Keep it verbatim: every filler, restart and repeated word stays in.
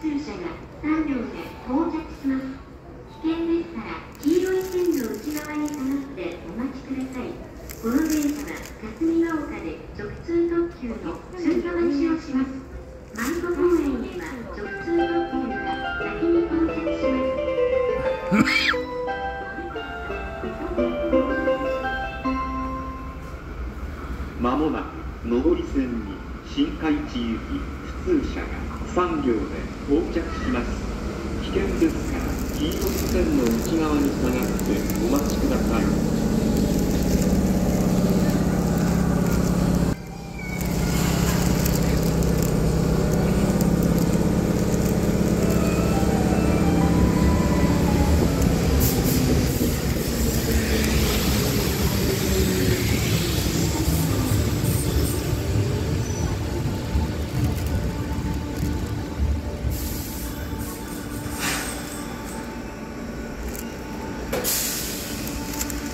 通車がさん両で到着します。危険でしたら黄色い線の内側に下がってお待ちください。この電車は霞ヶ丘で直通特急の寸止まりをします。舞子公園へは直通特急が先に到着します。 まもなく上り線に新海地行き普通車がさん両で到着します。危険ですから黄色い線の内側に下がってお待ちください。